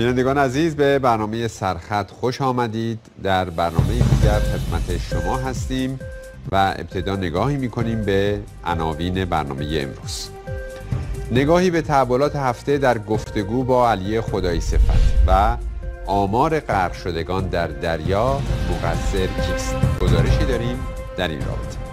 بینندگان عزیز، به برنامه سرخط خوش آمدید. در برنامه دیگر خدمت شما هستیم و ابتدا نگاهی می‌کنیم به عناوین برنامه امروز. نگاهی به تحولات هفته در گفتگو با علی خدایی صفت و آمار غرق شدگان در دریا مقصر کیست؟ گزارشی داریم در این رابطه.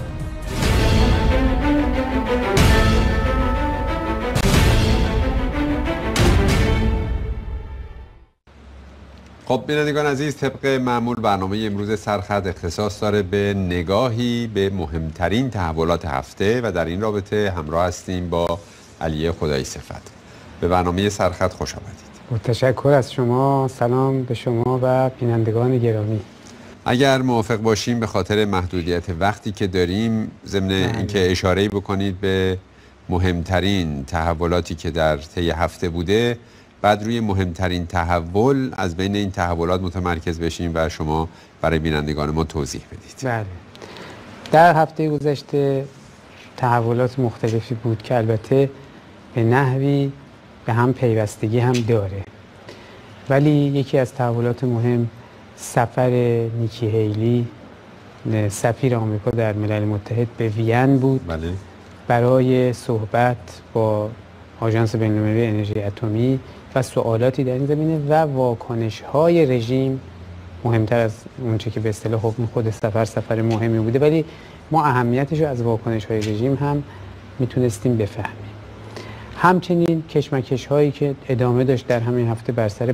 خب بینندگان عزیز، طبق معمول برنامه امروز سرخط اختصاص داره به نگاهی به مهمترین تحولات هفته و در این رابطه همراه هستیم با علی خدایی صفت. به برنامه سرخط خوش آمدید. تشکر از شما. سلام به شما و بینندگان گرامی. اگر موافق باشیم به خاطر محدودیت وقتی که داریم، ضمن اینکه اشاره‌ای بکنید به مهمترین تحولاتی که در طی هفته بوده، بعد روی مهمترین تحول از بین این تحولات متمرکز بشیم و شما برای بینندگان ما توضیح بدید. بله. در هفته گذشته تحولات مختلفی بود که البته به نحوی به هم پیوستگی هم داره، ولی یکی از تحولات مهم سفر نیکی هیلی، سفیر آمریکا در ملل متحد، به وین بود. بله. برای صحبت با آژانس بین‌المللی انرژی اتمی و سوالاتی در این زمینه و واکنش‌های رژیم، مهمتر از اونچه که به اصطلاح حکم خود سفر مهمی بوده، ولی ما اهمیتش رو از واکنش‌های رژیم هم میتونستیم بفهمیم. همچنین کشمکش‌هایی که ادامه داشت در همین هفته بر سر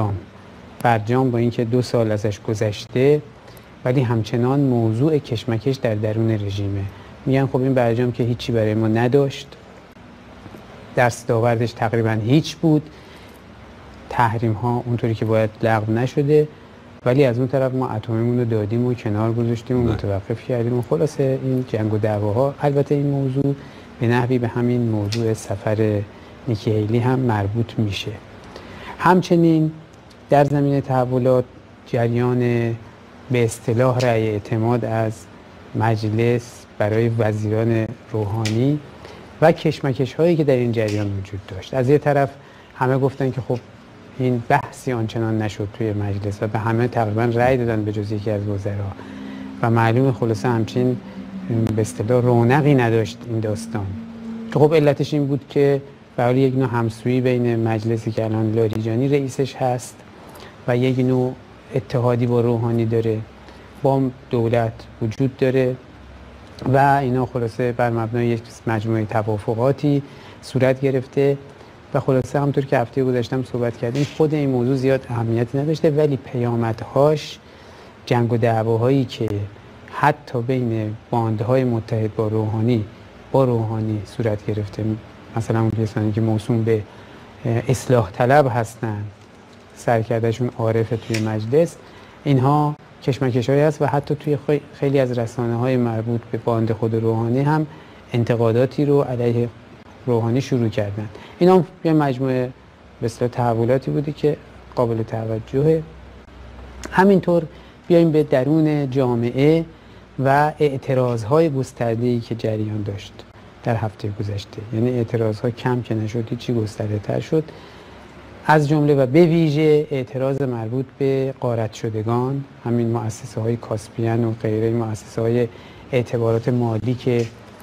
برجام با اینکه 2 سال ازش گذشته ولی همچنان موضوع کشمکش در درون رژیمه. میگن خب این برجام که هیچی برای ما نداشت، دستاوردش تقریبا هیچ بود، تحریم ها اونطوری که باید لغو نشده، ولی از اون طرف ما اتمیمون رو دادیم و کنار گذاشتیم و متوقف کردیم و خلاصه این جنگ و دعواها. البته این موضوع به نحوی به همین موضوع سفر نیکی هیلی هم مربوط میشه. همچنین در زمینه تحولات، جریان به اصطلاح رأی اعتماد از مجلس برای وزیران روحانی و کشمکش هایی که در این جریان وجود داشت. از یه طرف همه گفتن که خب این بحثی آنچنان نشد توی مجلس و به همه تقریبا رأی دادن به جز یکی از وزرا و معلوم خلاصه همچین به اصطلاح رونقی نداشت این داستان، که خب علتش این بود که به حال یک نوع همسویی بین مجلسی که الان لاریجانی رئیسش هست و یک نوع اتحادی با روحانی داره، با دولت وجود داره و اینا خلاصه بر مبنای یک مجموعه توافقاتی صورت گرفته و خلاصه همونطور که هفته گذشتم صحبت کردیم، خود این موضوع زیاد اهمیتی نداشته، ولی پیامدهاش، جنگ و دعواهایی که حتی بین باندهای متحد با روحانی صورت گرفته، مثلا اون کسانی که موسوم به اصلاح طلب هستن، سرکردشون عارفه توی مجلس، اینها کشمکش‌هایی هست و حتی توی خیلی از رسانه‌های مربوط به باند خود روحانی هم انتقاداتی رو علیه روحانی شروع کردن. اینا یه مجموعه به اصطلاح تحولاتی بودی که قابل توجهه. همینطور بیایم به درون جامعه و اعتراض‌های گسترده‌ای که جریان داشت در هفته گذشته، یعنی اعتراض‌ها کم که نشد، چی گسترده‌تر شد، از جمله و به ویژه اعتراض مربوط به غارت شدگان، همین مؤسسه‌های کاسپیان و غیره مؤسسه‌های اعتبارات مالی که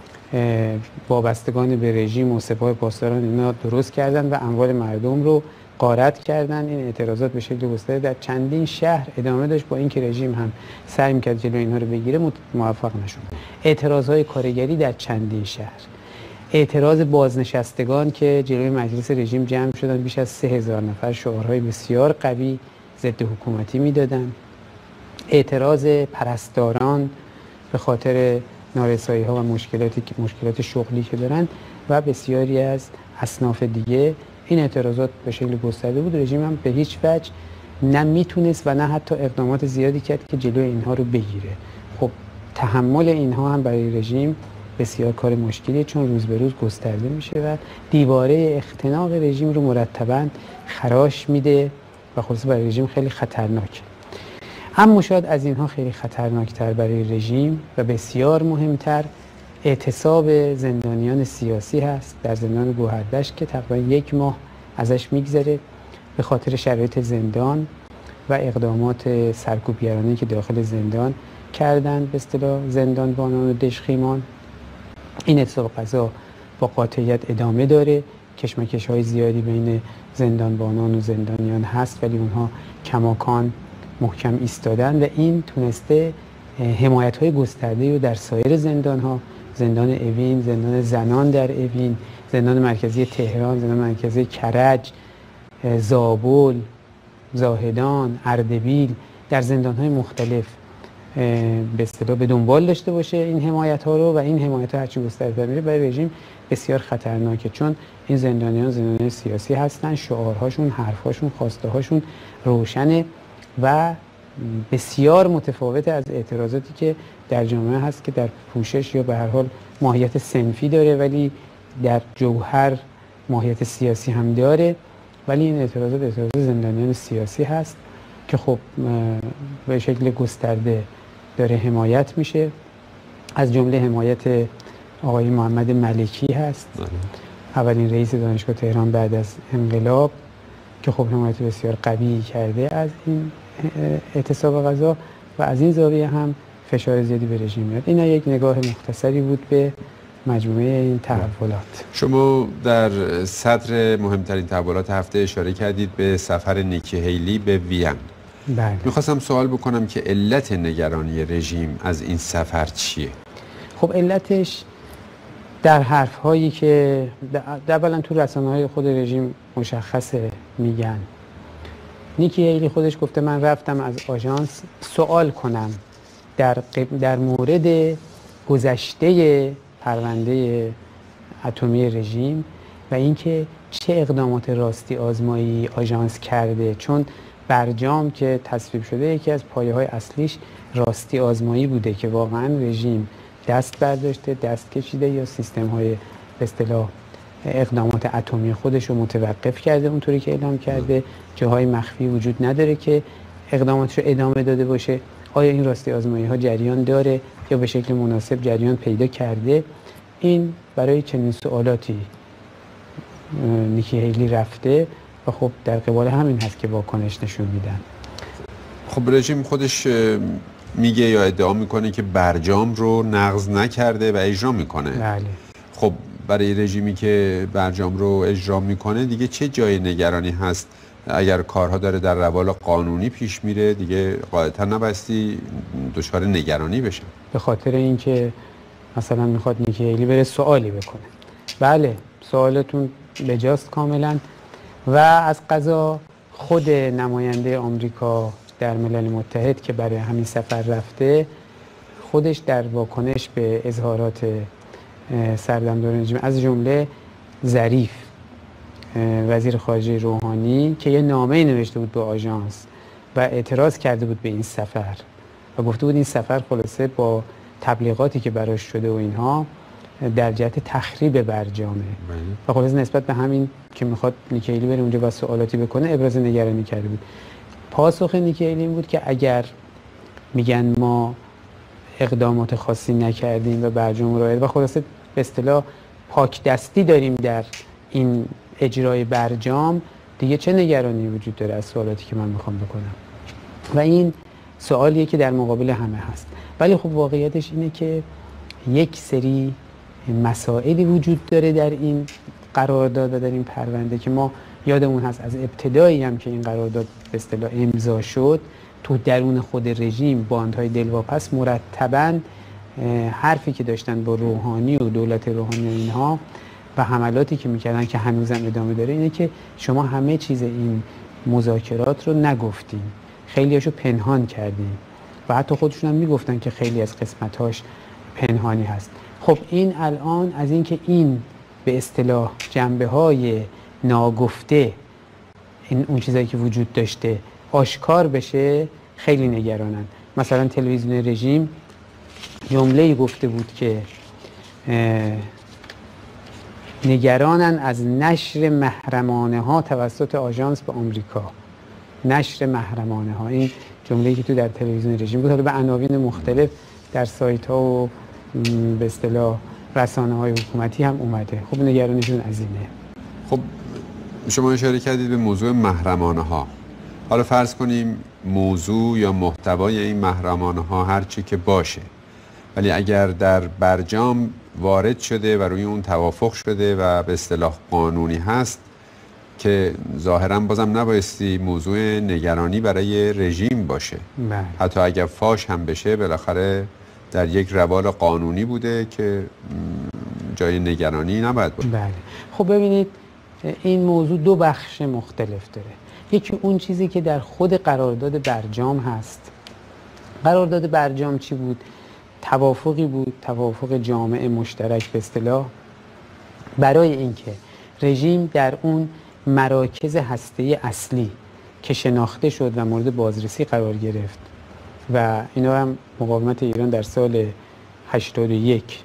وابستگان به رژیم و سپاه پاسداران اینا درست کردن و اموال مردم رو غارت کردن. این اعتراضات به شکل گسترده در چندین شهر ادامه داشت، با اینکه رژیم هم سعی می‌کرد جلوی اینها رو بگیره، موفق نشد. اعتراض‌های کارگری در چندین شهر، اعتراض بازنشستگان که جلوی مجلس رژیم جمع شدن، بیش از 3000 نفر شعارهای بسیار قوی ضد حکومتی میدادن، اعتراض پرستاران به خاطر نارسایی‌ها و مشکلات شغلی که دارن و بسیاری از اصناف دیگه. این اعتراضات به شکل گسترده بود. رژیم هم به هیچ وجه نه میتونست و نه حتی اقدامات زیادی کرد که جلوی اینها رو بگیره. خب تحمل اینها هم برای رژیم بسیار کار مشکلیه، چون روز به روز گسترده میشه و دیواره اختناق رژیم رو مرتباً خراش میده و خلاص برای رژیم خیلی خطرناکه. اما شاید از اینها خیلی خطرناکتر برای رژیم و بسیار مهمتر اعتصاب زندانیان سیاسی هست در زندان گوهردشت که تقریبا 1 ماه ازش میگذره به خاطر شرایط زندان و اقدامات سرکوبگرانه‌ای که داخل زندان کردن، به اصطلاح زندانبانان و دژخیمان. این اتفاق قضا با قاطعیت ادامه داره. کشمکش‌های زیادی بین زندانبانان و زندانیان هست، ولی اونها کماکان محکم ایستادن و این تونسته حمایت‌های گسترده‌ای رو در سایر زندان‌ها، زندان اوین، زندان زنان در اوین، زندان مرکزی تهران، زندان مرکزی کرج، زابل، زاهدان، اردبیل، در زندان‌های مختلف به اصطلاح به دنبال داشته باشه این حمایت‌ها رو، و این حمایت‌ها هرچی گسترده میره برای رژیم بسیار خطرناکه، چون این زندانیان سیاسی هستن، شعارهاشون، حرفهاشون، خواسته‌هاشون روشنه و بسیار متفاوت از اعتراضاتی که در جامعه هست که در پوشش یا به هر حال ماهیت صنفی داره ولی در جوهر ماهیت سیاسی هم داره. ولی این اعتراضات زندانیان سیاسی هست که خب به شکل گسترده داره حمایت میشه. از جمله حمایت آقای محمد ملکی هست، اولین رئیس دانشگاه تهران بعد از انقلاب، که خب حمایت بسیار قوی کرده از این اعتصاب غذا و از این زاویه هم فشار زیادی به رژیم میاد. این یک نگاه مختصری بود به مجموعه این تحولات. شما در سطر مهمترین تحولات هفته اشاره کردید به سفر نیکی هیلی به وین. بله. میخواستم سوال بکنم که علت نگرانی رژیم از این سفر چیه؟ خب علتش در حرف‌هایی که اولا تو رسانه‌های خود رژیم مشخصه میگن. نیکی هیلی خودش گفته من رفتم از آژانس سوال کنم در مورد گذشته پرونده اتمی رژیم و اینکه چه اقدامات راستی آزمایی آژانس کرده، چون برجام که تصویب شده یکی از پایه‌های اصلیش راستی آزمایی بوده که واقعا رژیم دست برداشته، دست کشیده یا سیستم‌های به اصطلاح اقدامات اتمی خودش رو متوقف کرده اونطوری که اعلام کرده، جاهای مخفی وجود نداره که اقداماتش رو ادامه داده باشه. آیا این راستی آزمایی ها جریان داره یا به شکل مناسب جریان پیدا کرده؟ این برای چنین سوالاتی نیکی هیلی رفته و خب در قبال همین هست که واکنش نشون میدن. خب رژیم خودش میگه یا ادعا میکنه که برجام رو نقض نکرده و اجرا میکنه. بله. خب برای رژیمی که برجام رو اجرا میکنه دیگه چه جای نگرانی هست؟ اگر کارها داره در روال قانونی پیش میره دیگه قاعدتا نبستی دچار نگرانی بشه. به خاطر اینکه مثلا میخواد نیکی هیلی بره سوالی بکنه. بله سوالتون بجاست کاملا. و از قضا خود نماینده آمریکا در ملل متحد که برای همین سفر رفته، خودش در واکنش به اظهارات سردمدار رژیم از جمله ظریف وزیر خارجه روحانی که یه نامه نوشته بود به آژانس و اعتراض کرده بود به این سفر و گفته بود این سفر خلاصه با تبلیغاتی که براش شده و اینها در جهت تخریب برجامه و خلاصه نسبت به همین که میخواد نیکی هیلی بره اونجا و سوالاتی بکنه ابراز نگرانی کرده بود. پاسخ نیکی هیلی این بود که اگر میگن ما اقدامات خاصی نکردیم و برجام رعایت و خلاصه به اصطلاح پاک دستی داریم در این اجرای برجام، دیگه چه نگرانی وجود داره از سوالاتی که من میخوام بکنم؟ و این سوالیه که در مقابل همه هست. ولی خب واقعیتش اینه که یک سری مسائلی وجود داره در این قرارداد و در این پرونده که ما یادمون هست از ابتدایی هم که این قرارداد به اصطلاح امضا شد تو درون خود رژیم باندهای دلواپس مرتباً حرفی که داشتن با روحانی و دولت روحانی و اینها و حملاتی که میکردن که هنوزم ادامه داره اینه که شما همه چیز این مذاکرات رو نگفتین، خیلیاشو پنهان کردین و حتی خودشون هم میگفتن که خیلی از قسمتاش پنهانی هست. خب این الان از اینکه این به اصطلاح جنبه‌های ناگفته این اون چیزایی که وجود داشته آشکار بشه خیلی نگرانن. مثلا تلویزیون رژیم جمله‌ای گفته بود که نگرانن از نشر محرمانه ها توسط آژانس به آمریکا. نشر محرمانه ها، این جمله‌ای که تو در تلویزیون رژیم بود، به عناوین مختلف در سایت ها و به اصطلاح رسانه های حکومتی هم اومده. خب نگرانیشون از اینه. خب شما اشاره کردید به موضوع محرمانه ها. حالا فرض کنیم موضوع یا محتوای این محرمانه ها هر چی که باشه، ولی اگر در برجام وارد شده و روی اون توافق شده و به اصطلاح قانونی هست که ظاهراً بازم نبایستی موضوع نگرانی برای رژیم باشه. بله. حتی اگر فاش هم بشه بالاخره در یک روال قانونی بوده که جای نگرانی نباید باشه. بله. خب ببینید این موضوع دو بخش مختلف داره. یکی اون چیزی که در خود قرارداد برجام هست. قرارداد برجام چی بود؟ توافقی بود، توافق جامع مشترک به اصطلاح، برای اینکه رژیم در اون مراکز هسته‌ای اصلی که شناخته شد و مورد بازرسی قرار گرفت و اینا هم مقاومت ایران در سال 81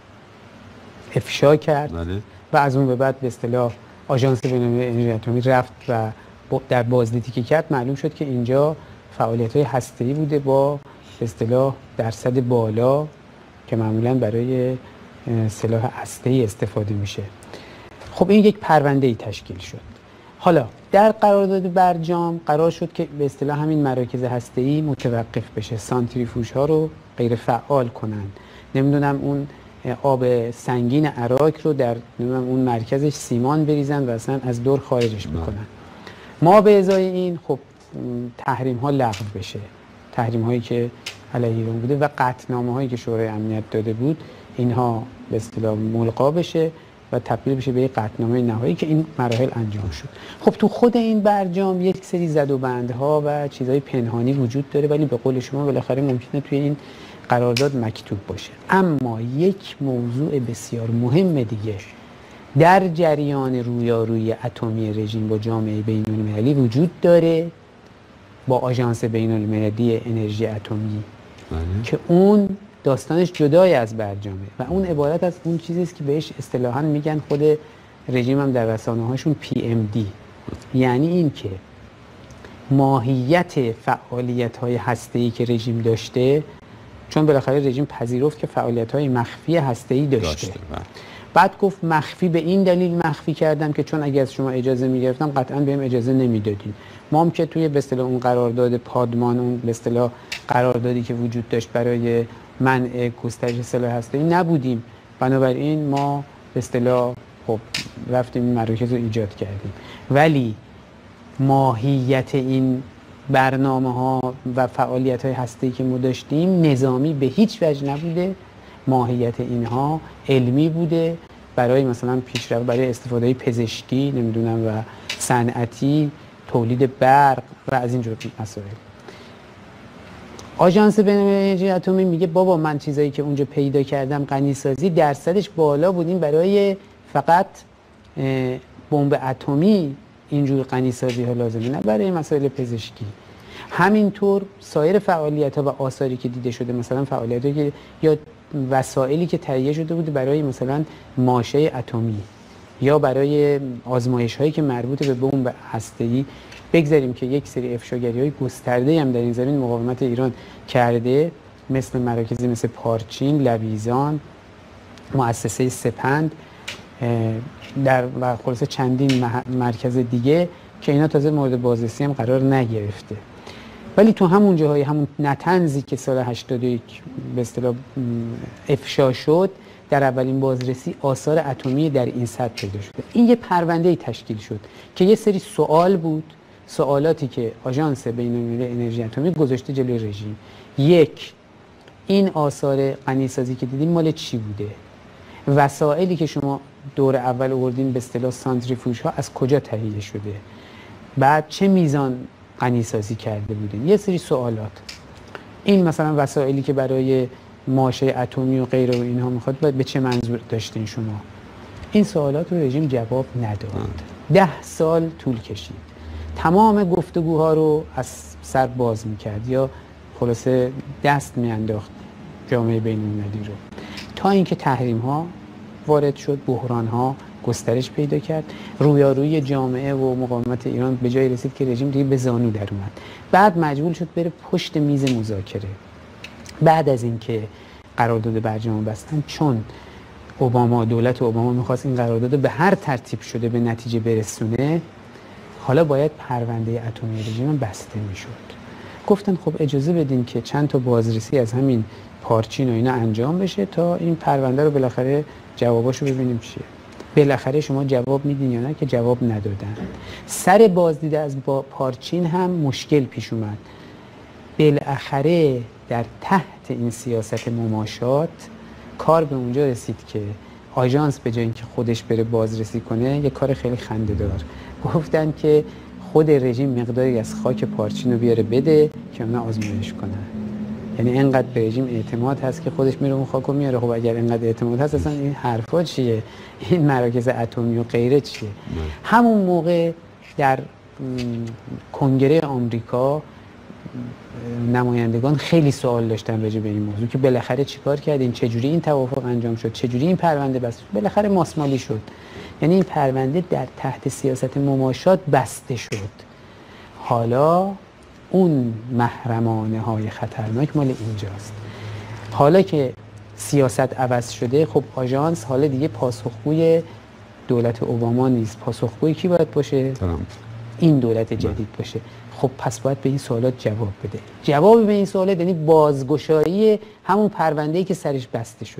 افشا کرد. بله. و از اون به بعد به اصطلاح آژانس بین‌المللی انرژی اتمی رفت و در بازدیدی که کرد معلوم شد که اینجا فعالیت‌های هسته‌ای بوده با به اصطلاح درصد بالا که معمولاً برای سلاح هسته‌ای استفاده میشه. خب این یک پرونده‌ای تشکیل شد. حالا در قرارداد برجام قرار شد که به اصطلاح همین مراکز هسته‌ای متوقف بشه، سانتریفوژها رو غیر فعال کنن، نمیدونم اون آب سنگین عراق رو در اون مرکزش سیمان بریزن و اصلا از دور خارجش بکنن. ما به ازای این خب تحریم ها لغو بشه، تحریم هایی که علیه ایران بوده و قطعنامه هایی که شورای امنیت داده بود اینها به اصطلاح ملغا بشه و تبدیل بشه به یک قطعنامه نهایی که این مراحل انجام شد. خب تو خود این برجام یک سری زد و بندها و چیزهای پنهانی وجود داره، ولی به قول شما بالاخره ممکنه توی این قرارداد مکتوب باشه. اما یک موضوع بسیار مهم دیگه در جریان رویارویی اتمی رژیم با جامعه بین‌المللی وجود داره، با آژانس بین‌المللی انرژی اتمی که اون داستانش جدای از برجامه و اون عبارت از اون چیزی است که بهش اصطلاحاً میگن، خود رژیم هم در رسانه‌هاشون PMD، یعنی این که ماهیت فعالیت‌های هسته‌ای که رژیم داشته، چون بالاخره رژیم پذیرفت که فعالیت‌های مخفی هسته‌ای داشته. بعد گفت مخفی به این دلیل مخفی کردم که چون اگه از شما اجازه میگرفتم قطعاً بهم اجازه نمیدادین. ما هم که توی به اصطلاح اون قرارداد پادمان، اون به اصطلاح قراردادی که وجود داشت برای منع گسترش سلاح هسته‌ای نبودیم، بنابراین ما به اصطلاح خب رفتیم این مراکز رو ایجاد کردیم. ولی ماهیت این برنامه‌ها و فعالیت‌های هسته‌ای که ما داشتیم نظامی به هیچ وجه نبوده، ماهیت اینها علمی بوده، برای مثلا پیشرفت، برای استفاده پزشکی نمیدونم و صنعتی، تولید برق و از این جور مسائل. آژانس بین‌المللی انرژی اتمی میگه بابا من چیزایی که اونجا پیدا کردم غنیسازی درصدش بالا بود، این برای فقط بمب اتمی اینجور غنیسازی ها لازمه، نه برای مسائل پزشکی. همینطور سایر فعالیت ها و آثاری که دیده شده، مثلا فعالیتی که یا وسایلی که تهیه شده بوده برای مثلا ماشه اتمی یا برای آزمایش هایی که مربوط به بمب هسته‌ای، بگذاریم که یک سری افشاگری های گسترده هم در این زمین مقاومت ایران کرده، مثل مراکزی مثل پارچین، لویزان، مؤسسه سپند در و خلاصه چندین مرکز دیگه که اینا تازه مورد بازرسی هم قرار نگرفته. ولی تو همون جاهای همون نتنزی که سال 81 به اصطلاح افشا شد، در اولین بازرسی آثار اتمی در این سطح پیدا شده. این یه پرونده‌ای تشکیل شد که یه سری سوال بود، سوالاتی که آژانس بین‌المللی انرژی اتمی گذاشته جلوی رژیم. یک، این آثار غنیسازی که دیدیم مال چی بوده؟ وسایلی که شما دور اول آوردین به اصطلاح سانتریفوژها از کجا تهیه شده؟ بعد چه میزان غنیسازی کرده بودین؟ یه سری سوالات. این مثلا وسایلی که برای ماشه اتمی و غیره و اینها میخواد به چه منظور داشتین شما؟ این سوالات رو رژیم جواب نداد. 10 سال طول کشید. تمام گفتگوها رو از سر باز میکرد یا خلاصه دست میانداخت جامعه بین‌المللی رو، تا اینکه تحریم ها وارد شد، بحران ها گسترش پیدا کرد، رویارویی جامعه و مقاومت ایران به جای رسید که رژیم دیگه به زانو در اومد. بعد مجبور شد بره پشت میز مذاکره. بعد از اینکه قرارداد برجام بستن، چون دولت اوباما میخواست این قرارداد به هر ترتیب شده به نتیجه برسونه، حالا باید پرونده اتمی رژیم بسته میشد. گفتن خب اجازه بدین که چند تا بازرسی از همین پارچین و اینا انجام بشه تا این پرونده رو بالاخره جواباشو ببینیم چیه. بالاخره شما جواب میدین یا نه؟ که جواب ندادن. سر بازدید از پارچین هم مشکل پیش اومد. بالاخره در تحت این سیاست مماشات کار به اونجا رسید که آژانس به جای اینکه خودش بره بازرسی کنه، یه کار خیلی خنده‌دار گفتن که خود رژیم مقداری از خاک پارچین رو بیاره بده که اونا آزمایش کنن. یعنی اینقدر به رژیم اعتماد هست که خودش میره اون خاک رو میاره. خب اگر اینقدر اعتماد هست اصلا این حرفا چیه؟ این مراکز اتمی و غیره چیه؟ همون موقع در کنگره آمریکا نمایندگان خیلی سوال داشتن راجع به این موضوع که بالاخره چیکار کردین؟ چجوری این توافق انجام شد؟ چجوری این پرونده بسته شد؟ بالاخره ماسمالی شد. یعنی این پرونده در تحت سیاست مماشات بسته شد. حالا اون محرمانه های خطرناک مال اینجاست. حالا که سیاست عوض شده، خب آژانس حالا دیگه پاسخگوی دولت اوباما نیست. پاسخگوی کی باید باشه؟ این دولت جدید باشه. خب پس باید به این سوالات جواب بده. جواب به این سوالات یعنی بازگشایی همون پرونده‌ای که سرش بسته شده.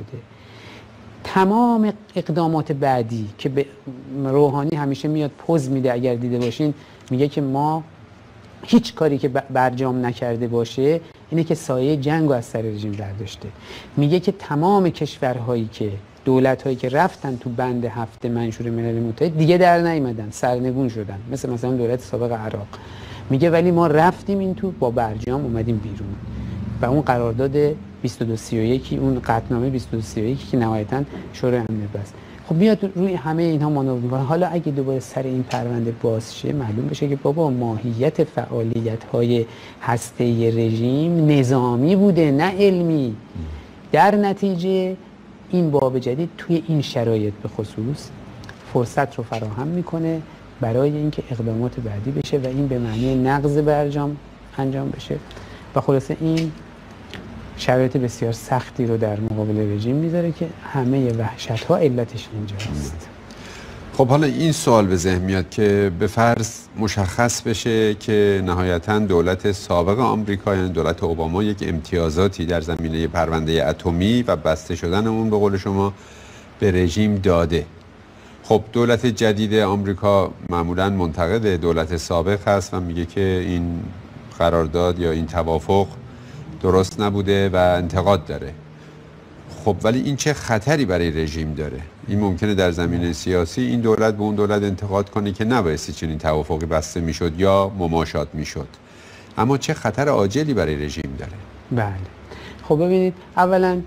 تمام اقدامات بعدی که به روحانی همیشه میاد پوز میده، اگر دیده باشین میگه که ما هیچ کاری که برجام نکرده باشه اینه که سایه جنگ رو از سر رژیم برداشته. میگه که تمام کشورهایی که دولت‌هایی که رفتن تو بند 7 منشور ملل متحد دیگه در نیامدن، سرنگون شدن، مثلا دولت سابق عراق. میگه ولی ما رفتیم این تو با برجام اومدیم بیرون و اون قرارداد 2231، اون قطعنامه 2231 که نهایتاً شورای امنیت بست. خب میاد روی همه اینها مانور میکنه. حالا اگه دوباره سر این پرونده باز شه، معلوم بشه که بابا ماهیت فعالیت‌های هسته‌ای رژیم نظامی بوده نه علمی. در نتیجه این باب جدید توی این شرایط به خصوص فرصت رو فراهم میکنه برای اینکه اقدامات بعدی بشه و این به معنی نقض برجام انجام بشه و خلاصه این شرایط بسیار سختی رو در مقابل رژیم میذاره که همه وحشت‌ها علتش اینجاست. خب حالا این سوال به ذهن میاد که به فرض مشخص بشه که نهایتاً دولت سابق آمریکا یعنی دولت اوباما یک امتیازاتی در زمینه پرونده اتمی و بسته شدن اون به قول شما به رژیم داده. خب دولت جدید آمریکا معمولاً منتقد دولت سابق هست و میگه که این قرارداد یا این توافق درست نبوده و انتقاد داره. خب ولی این چه خطری برای رژیم داره؟ این ممکنه در زمینه سیاسی این دولت به اون دولت انتقاد کنه که نبایستی چنین توافقی بسته میشد یا مماشات میشد، اما چه خطر عاجلی برای رژیم داره؟ بله خب ببینید، اولا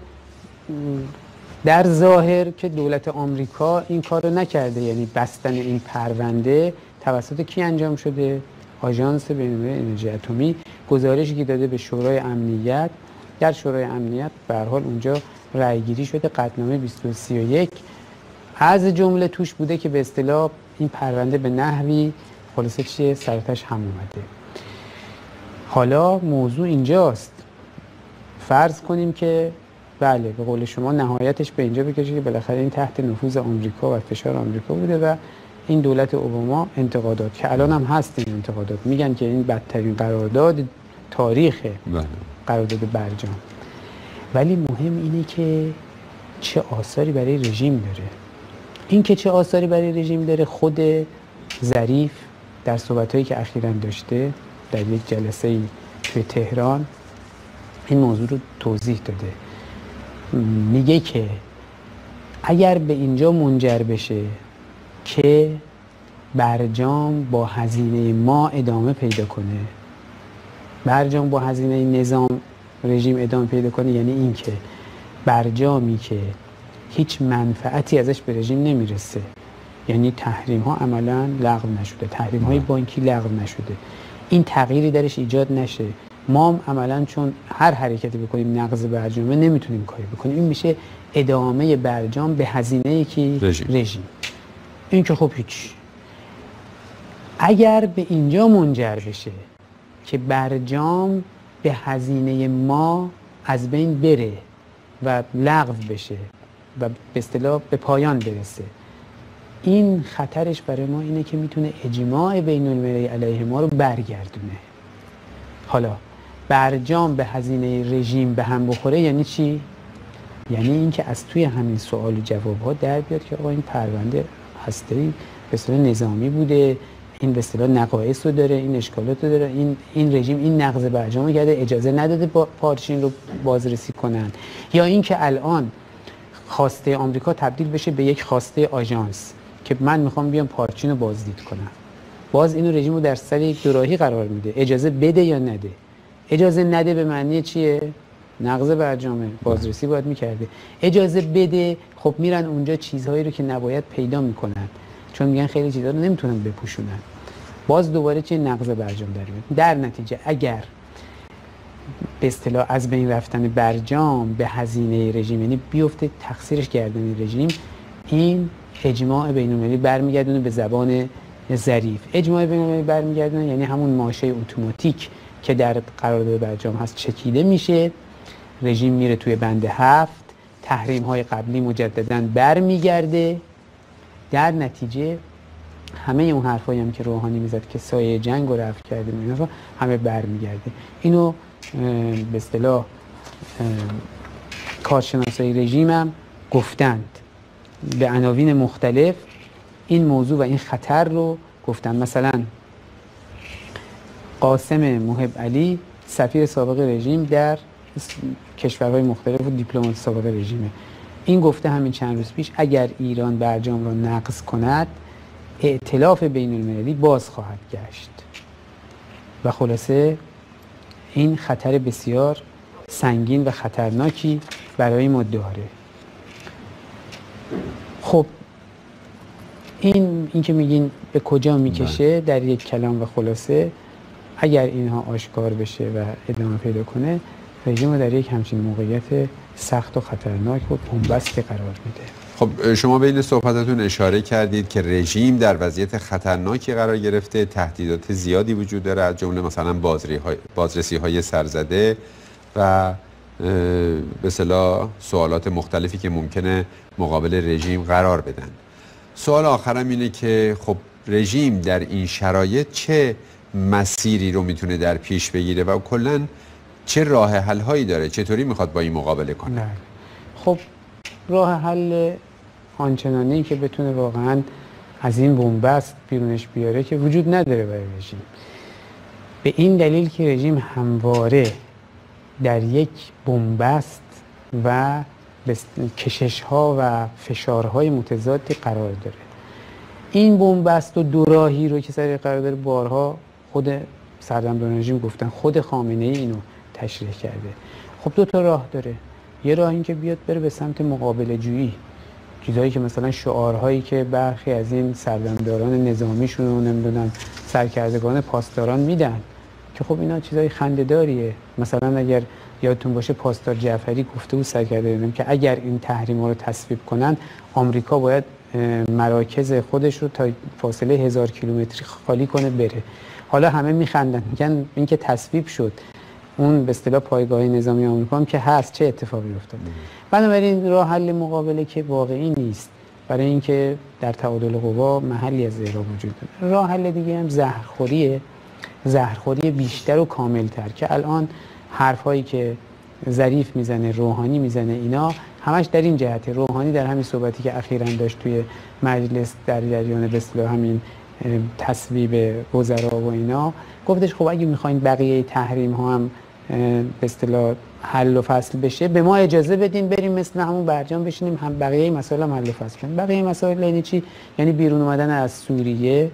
در ظاهر که دولت آمریکا این کار رو نکرده، یعنی بستن این پرونده توسط کی انجام شده؟ آژانس بین‌المللی انرژی اتمی گزارشی که داده به شورای امنیت. در شورای امنیت به هر حال اونجا رأی‌گیری شده، قطعنامه 2231 از جمله توش بوده که به اصطلاح این پرونده به نحوی خلاصه چیه سرتش هم اومده. حالا موضوع اینجاست، فرض کنیم که بله به قول شما نهایتش به اینجا بکشه که بالاخره این تحت نفوذ آمریکا و فشار آمریکا بوده و این دولت اوباما انتقادات که الان هم هست، این انتقادات میگن که این بدترین قرارداد تاریخه، قرارداد برجام. ولی مهم اینه که چه آثاری برای رژیم داره. این که چه آثاری برای رژیم داره خود ظریف در صحبت‌هایی که اخیراً داشته در یک جلسه‌ای توی تهران این موضوع رو توضیح داده. میگه که اگر به اینجا منجر بشه که برجام با هزینه ما ادامه پیدا کنه، برجام با هزینه نظام رژیم ادامه پیدا کنه، یعنی این که برجامی که هیچ منفعتی ازش به رژیم نمیرسه، یعنی تحریم ها عملا لغو نشده، تحریم های بانکی لغو نشده، این تغییری درش ایجاد نشه، ما عملا چون هر حرکتی بکنیم نقض برجامه نمیتونیم کاری بکنیم، این میشه ادامه برجام به هزینه کی؟ رژیم. این که خب هیچ. اگر به اینجا منجر بشه که برجام به هزینه ما از بین بره و لغو بشه و به اصطلاح به پایان برسه، این خطرش برای ما اینه که میتونه اجماع بین المللی علیه ما رو برگردونه. حالا برجام به هزینه رژیم به هم بخوره یعنی چی؟ یعنی اینکه از توی همین سوال و جواب ها در بیاد که آقا این پرونده هسته‌ای به اصطلاح نظامی بوده، این به اصطلاح نقایص رو داره، این اشکالات رو داره، این رژیم این نقض برجام رو کرده، اجازه نداده پارچین رو بازرسی کنن، یا اینکه الان خواسته آمریکا تبدیل بشه به یک خواسته آژانس که من میخوام بیام پارچین رو بازدید کنم. باز اینو رژیم رو در سر یک دوراهی قرار میده، اجازه بده یا نده. اجازه نده به معنی چیه؟ نقض برجامه، بازرسی باید میکرده. اجازه بده، خب میرن اونجا چیزهایی رو که نباید پیدا میکنن، چون میگن خیلی چیزا رو نمیتونن بپوشونن. باز دوباره چیه؟ نقض برجام در میاد. در نتیجه اگر به اصطلاح از بین رفتن برجام به هزینه رژیم، یعنی بیفته تقصیرش گردن رژیم، این اجماع بین‌المللی برمیگردونه به زبان ظریف. اجماع بین‌المللی برمیگردونه یعنی همون ماشه اتوماتیک که در قرارداد برجام هست چکیده میشه، رژیم میره توی بند 7، تحریم های قبلی مجددا برمیگرده. در نتیجه همه اون حرفایی هم که روحانی میزد که سایه جنگ رو رفع کرده همه برمیگرده. اینو به اصطلاح کارشناسای رژیم هم گفتند، به عناوین مختلف این موضوع و این خطر رو گفتن. مثلا قاسم محب علی سفیر سابق رژیم در کشورهای مختلف و دیپلمات سابق رژیمه، این گفته همین چند روز پیش اگر ایران برجام را نقض کند ائتلاف بین المللی باز خواهد گشت و خلاصه این خطر بسیار سنگین و خطرناکی برای ما داره. خب این که میگین به کجا میکشه در یک کلام و خلاصه، اگر اینها آشکار بشه و ادامه پیدا کنه، رژیم رو در یک همچین موقعیت سخت و خطرناک و بنبستی قرار میده. خب شما بین صحبتاتون اشاره کردید که رژیم در وضعیت خطرناکی قرار گرفته، تهدیدات زیادی وجود داره، از جمله مثلا بازرسی‌های سرزده و به اصطلاح سوالات مختلفی که ممکنه مقابل رژیم قرار بدن. سوال آخرم اینه که خب رژیم در این شرایط چه مسیری رو میتونه در پیش بگیره و کلاً چه راه حل هایی داره، چطوری میخواد با این مقابله کنه؟ خب راه حل آنچنانی که بتونه واقعاً از این بنبست بیرونش بیاره که وجود نداره برای رژیم، به این دلیل که رژیم همواره در یک بنبست و کشش ها و فشارهای متضادی قرار داره. این بنبست و دوراهی رو که سر قرار داره بارها خود سردمداران رژیم گفتن، خود خامنه ای اینو تشریح کرده. خب دو تا راه داره. یه راه این که بیاد بره به سمت مقابله جویی، چیزایی که مثلا شعارهایی که برخی از این سردمداران نظامیشون رو نمیدونم سرکردگان پاسداران میدن که خب اینا چیزای خنده‌داریه. مثلا اگر یادتون باشه پاسدار جعفری گفته بود سرکردگان که اگر این تحریم‌ها رو تصویب کنن آمریکا باید مراکز خودش رو تا فاصله 1000 کیلومتری خالی کنه بره. حالا همه میخندن میگن این که تصویب شد، اون به اصطلاح پایگاه نظامی آمریکا هم که هست، چه اتفاقی افتاد؟ بنابراین راه حل مقابله که واقعی نیست، برای اینکه در تعادل قوا محلی از اعراب وجود داره. راه حل دیگه هم زهرخوری بیشتر و کاملتر که الان حرفایی که ظریف میزنه، روحانی میزنه، اینا همش در این جهته. روحانی در همین صحبتی که اخیراً داشت توی مجلس در جریان به اصطلاح همین تصویب وزرا و اینا، گفتش خب اگه میخواین بقیه تحریم ها هم به اصطلاح حل و فصل بشه، به ما اجازه بدین بریم مثل همون برجام بشینیم هم بقیه مسائل هم حل و فصل کنیم. بقیه مسائل یعنی چی؟ یعنی بیرون اومدن از سوریه،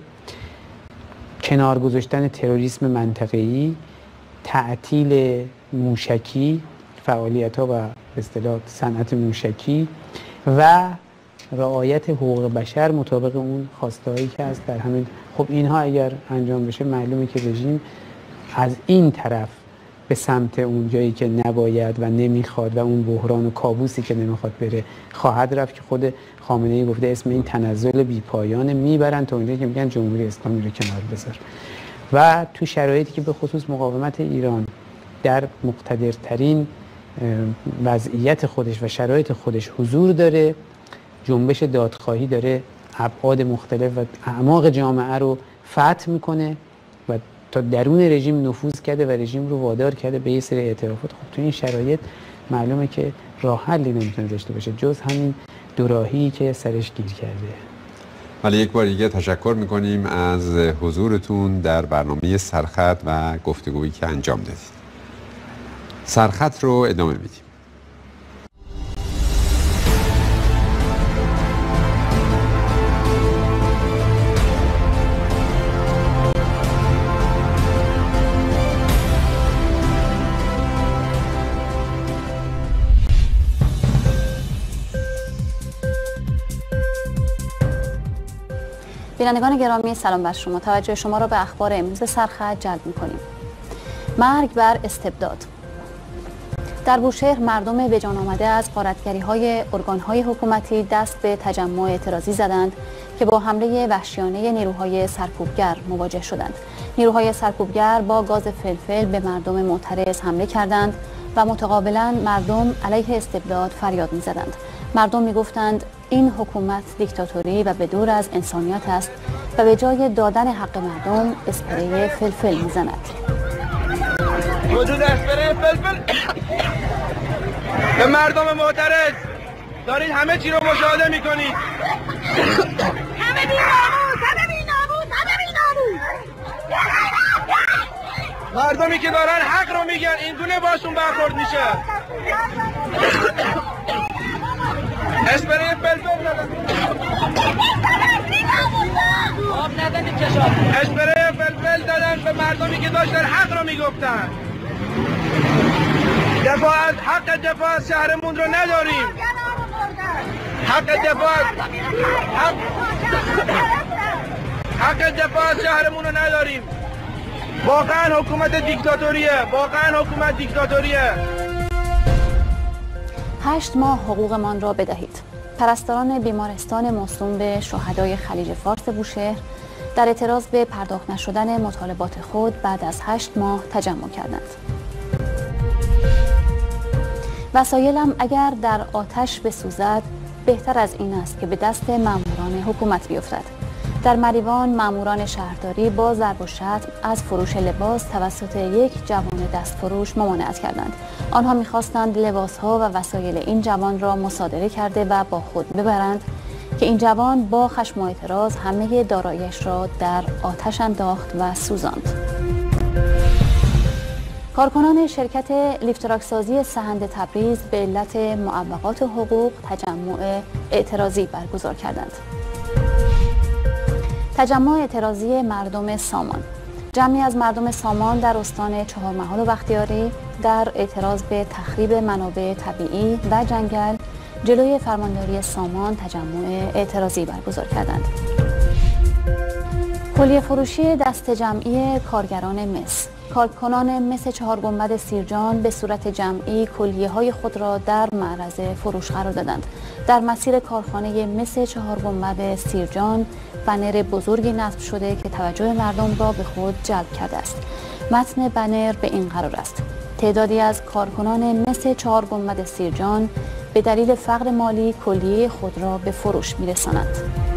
کنار گذاشتن تروریسم منطقه‌ای، تعطیل موشکی، فعالیت‌ها و به اصطلاح صنعت موشکی و رعایت حقوق بشر مطابق اون خواسته‌هایی که هست در همین. خب اینها اگر انجام بشه معلومه که رژیم از این طرف به سمت اون جایی که نباید و نمیخواد و اون بحران و کابوسی که نمیخواد بره خواهد رفت که خود خامنه‌ای گفته اسم این تنزل بی‌پایان میبرن تا اونجایی که میگن جمهوری اسلامی رو کنار بذار. و تو شرایطی که به خصوص مقاومت ایران در مقتدرترین وضعیت خودش و شرایط خودش حضور داره، جنبش دادخواهی داره ابعاد مختلف و اعماق جامعه رو فتح میکنه و تا درون رژیم نفوذ کرده و رژیم رو وادار کرده به یه سری اعترافات. خب تو این شرایط معلومه که راه حلی نمیتونه داشته باشه جز همین دوراهی که سرش گیر کرده. ولی یک بار دیگه تشکر میکنیم از حضورتون در برنامه سرخط و گفتگویی که انجام دادید. سرخط رو ادامه میدیم. بینندگان گرامی سلام بر شما. توجه شما را به اخبار امروز سرخط جلب می‌کنیم. مرگ بر استبداد. در بوشهر مردم به جان آمده از غارتگری‌های ارگان‌های حکومتی دست به تجمع اعتراضی زدند که با حمله وحشیانه نیروهای سرکوبگر مواجه شدند. نیروهای سرکوبگر با گاز فلفل به مردم معترض حمله کردند و متقابلاً مردم علیه استبداد فریاد می‌زدند. مردم می‌گفتند این حکومت دیکتاتوری و به دور از انسانیت است و به جای دادن حق مردم اسپری فلفل می‌زند. وجود اسپری فلفل به مردم معترض دارید همه چی رو مشاهده می‌کنید. همه بی‌ناموس، همه بی‌ناموس، همه بی‌ناموس. مردمی که دارن حق رو میگن این گونه باشون برخورد میشه. اسپری فلفل اسپری فلفل دادن به مردمی که داشتن حق رو میگفتن. دفاع از شهرمون رو نداریم. حق دفاع از شهرمون رو نداریم. واقعا حکومت دیکتاتوریه. 8 ماه حقوقمان را بدهید. پرستاران بیمارستان موسوم به شهدای خلیج فارس بوشهر در اعتراض به پرداخت نشدن مطالبات خود بعد از 8 ماه تجمع کردند. وسایلم اگر در آتش بسوزد بهتر از این است که به دست ماموران حکومت بیفتد. در مریوان ماموران شهرداری با ضرب و شتم از فروش لباس توسط یک جوان دستفروش ممانعت کردند. آنها می‌خواستند لباس‌ها و وسایل این جوان را مصادره کرده و با خود ببرند که این جوان با خشم و اعتراض همه دارایی‌اش را در آتش انداخت و سوزاند. کارکنان شرکت لیفتراکسازی سهند تبریز به علت معوقات حقوق تجمع اعتراضی برگزار کردند. تجمع اعتراضی مردم سامان. جمعی از مردم سامان در استان چهارمحال و بختیاری در اعتراض به تخریب منابع طبیعی و جنگل جلوی فرمانداری سامان تجمع اعتراضی برگزار کردند. کلیه فروشی دست جمعی کارگران مس. کارکنان مس 4 گنبد سیرجان به صورت جمعی کلیه‌های خود را در معرض فروش قرار دادند. در مسیر کارخانه مس 4 گنبد سیرجان بنر بزرگی نصب شده که توجه مردم را به خود جلب کرده است. متن بنر به این قرار است: تعدادی از کارکنان مس 4 گنبد سیرجان به دلیل فقر مالی کلیه خود را به فروش می‌رسانند.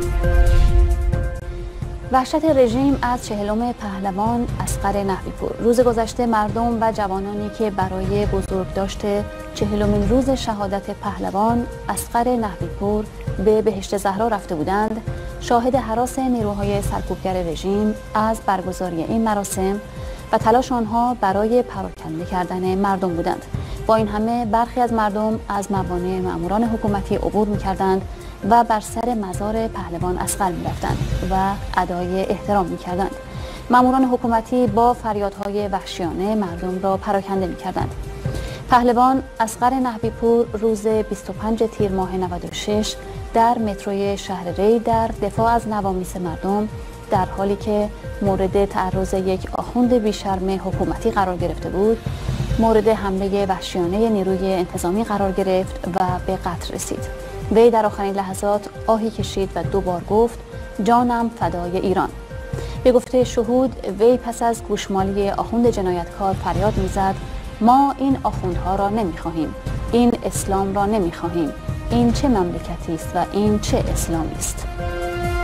وحشت رژیم از 40م پهلوان اصغر نحوی‌پور. روز گذشته مردم و جوانانی که برای بزرگداشت 40مین روز شهادت پهلوان اصغر نحوی‌پور به بهشت زهرا رفته بودند، شاهد هراس نیروهای سرکوبگر رژیم از برگزاری این مراسم و تلاش آنها برای پراکنده کردن مردم بودند. با این همه برخی از مردم از موانع ماموران حکومتی عبور می‌کردند و بر سر مزار پهلوان اصغر می‌رفتند و ادای احترام می‌کردند. ماموران حکومتی با فریادهای وحشیانه مردم را پراکنده می‌کردند. پهلوان اصغر نحوی‌پور روز 25 تیر ماه 96 در متروی شهر ری در دفاع از نوامیس مردم در حالی که مورد تعرض یک آخوند بیشرم حکومتی قرار گرفته بود، مورد حمله وحشیانه نیروی انتظامی قرار گرفت و به قتل رسید. وی در آخرین لحظات آهی کشید و 2 بار گفت جانم فدای ایران. به گفته شهود وی پس از گوشمالی آخوند جنایتکار فریاد میزد ما این آخوندها را نمیخواهیم، این اسلام را نمیخواهیم، این چه مملکتی است و این چه اسلامی است.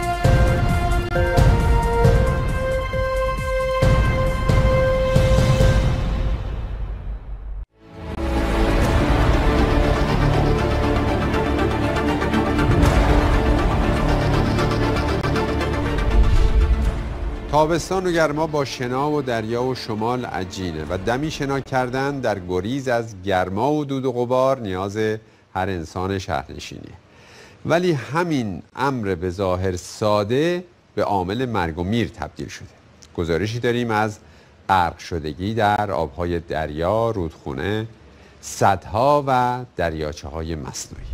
تابستان و گرما با شنا و دریا و شمال عجینه و دمی شنا کردن در گریز از گرما و دود و غبار نیاز هر انسان شهرنشینیه. ولی همین امر به ظاهر ساده به عامل مرگ و میر تبدیل شده. گزارشی داریم از غرق شدگی در آبهای دریا، رودخونه، سدها و دریاچه‌های مصنوعی.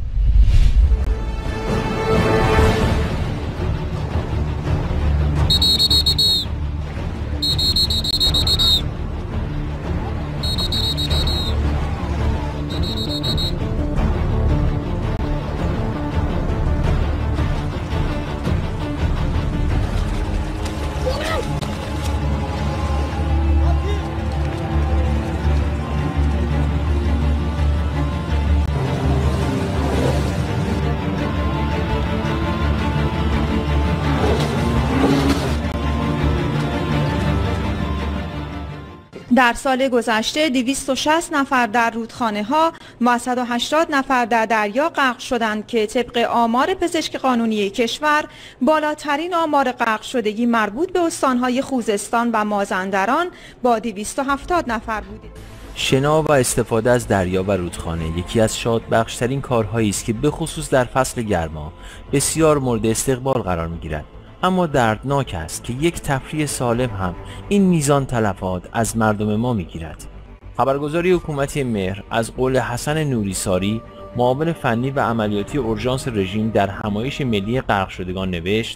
در سال گذشته 260 نفر در رودخانه‌ها و 180 نفر در دریا غرق شدند که طبق آمار پزشک قانونی کشور بالاترین آمار غرق شدگی مربوط به استان‌های خوزستان و مازندران با 270 نفر بود. شنا و استفاده از دریا و رودخانه یکی از شادبخش‌ترین کارهایی است که به خصوص در فصل گرما بسیار مورد استقبال قرار می‌گیرد. اما دردناک است که یک تفریح سالم هم این میزان تلفات از مردم ما میگیرد. خبرگزاری حکومتی مهر از قول حسن نوریساری، معاون فنی و عملیاتی اورژانس رژیم در همایش ملی غرق شدگان نوشت: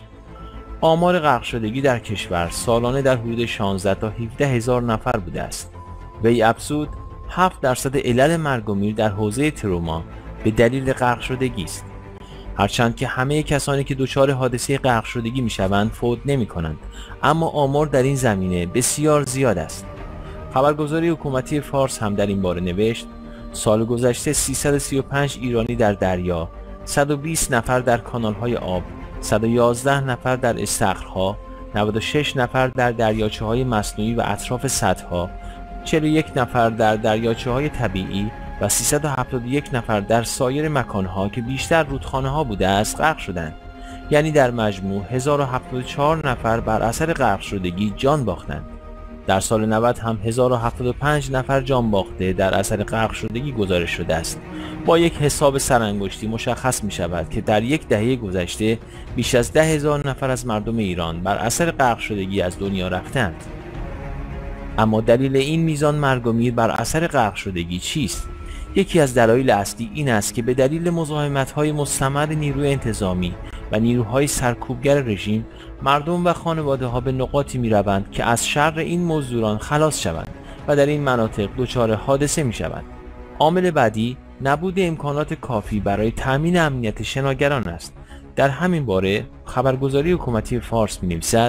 آمار غرق شدگی در کشور سالانه در حدود 16 تا 17 هزار نفر بوده است. وی افزود 7% علل مرگ و میر در حوزه تروما به دلیل غرق شدگی است. هرچند که همه کسانی که دچار حادثه غرق شدگی میشوند فوت نمی کنند، اما آمار در این زمینه بسیار زیاد است. خبرگزاری حکومتی فارس هم در این باره نوشت: سال گذشته 335 ایرانی در دریا، 120 نفر در کانال‌های آب، 111 نفر در استخرها، 96 نفر در دریاچه‌های مصنوعی و اطراف سدها، 41 نفر در دریاچه‌های طبیعی و 371 نفر در سایر مکانها که بیشتر رودخانه‌ها بوده است غرق شدند. یعنی در مجموع 1074 نفر بر اثر غرق شدگی جان باختند. در سال 90 هم 1075 نفر جان باخته در اثر غرق شدگی گزارش شده است. با یک حساب سرانگشتی مشخص می شود که در یک دهه گذشته بیش از 10,000 نفر از مردم ایران بر اثر غرق شدگی از دنیا رفتند. اما دلیل این میزان مرگ و میر بر اثر غرق شدگی چیست؟ یکی از دلایل اصلی این است که به دلیل مزاحمت‌های مستمر نیروی انتظامی و نیروهای سرکوبگر رژیم، مردم و خانواده‌ها به نقاطی می‌روند که از شر این مزدوران خلاص شوند و در این مناطق دچار حادثه می‌شوند. عامل بعدی نبود امکانات کافی برای تأمین امنیت شناگران است. در همین باره خبرگزاری حکومتی فارس می‌نویسد: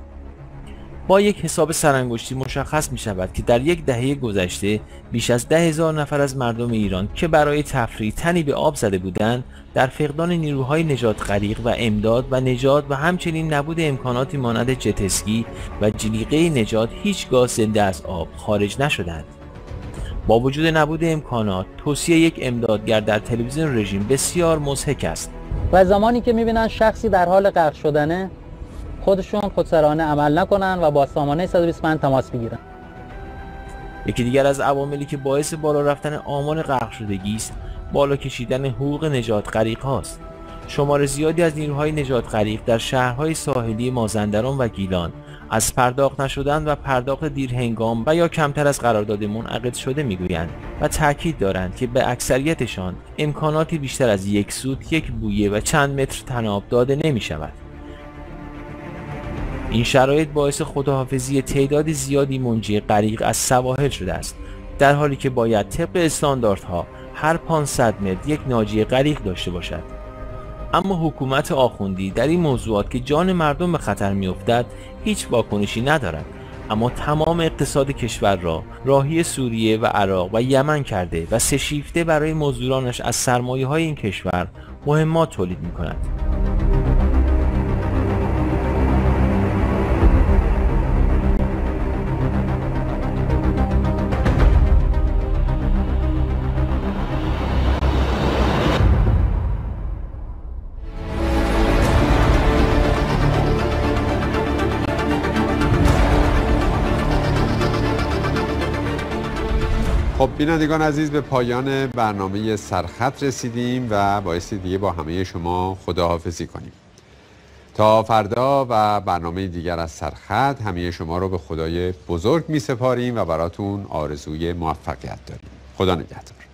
با یک حساب سرانگشتی مشخص می شود که در یک دهه گذشته بیش از 10,000 نفر از مردم ایران که برای تفریح تنی به آب زده بودند در فقدان نیروهای نجات غریق و امداد و نجات و همچنین نبود امکاناتی مانند جت اسکی و جلیقه نجات هیچگاه زنده از آب خارج نشدند. با وجود نبود امکانات، توصیه یک امدادگر در تلویزیون رژیم بسیار مضحک است. و زمانی که می‌بینن شخصی در حال غرق شدنه، خودشون خودسرانه عمل نکنن و با سامانه 120 تماس بگیرن. یکی دیگر از عواملی که باعث بالا رفتن آمار غرق شدگی است، بالا کشیدن حقوق نجات غریق هاست. شمار زیادی از نیروهای نجات غریق در شهرهای ساحلی مازندران و گیلان از پرداخت نشدن و پرداخت دیرهنگام و یا کمتر از قرارداد منعقد شده میگویند و تاکید دارند که به اکثریتشان امکاناتی بیشتر از یک سوت، یک بویه و چند متر طناب داده نمی شود. این شرایط باعث خداحافظی تعداد زیادی منجی غریق از سواحل شده است، در حالی که باید طبق استانداردها هر 500 متر یک ناجی غریق داشته باشد. اما حکومت آخوندی در این موضوعات که جان مردم به خطر می‌افتد هیچ واکنشی ندارد، اما تمام اقتصاد کشور را راهی سوریه و عراق و یمن کرده و سه شیفته برای مزدورانش از سرمایه‌های این کشور مهمات تولید می‌کند. خب بینندگان عزیز، به پایان برنامه سرخط رسیدیم و بایستی دیگه با همه شما خداحافظی کنیم. تا فردا و برنامه دیگر از سرخط، همه شما رو به خدای بزرگ می سپاریم و براتون آرزوی موفقیت داریم. خدا نگهدار.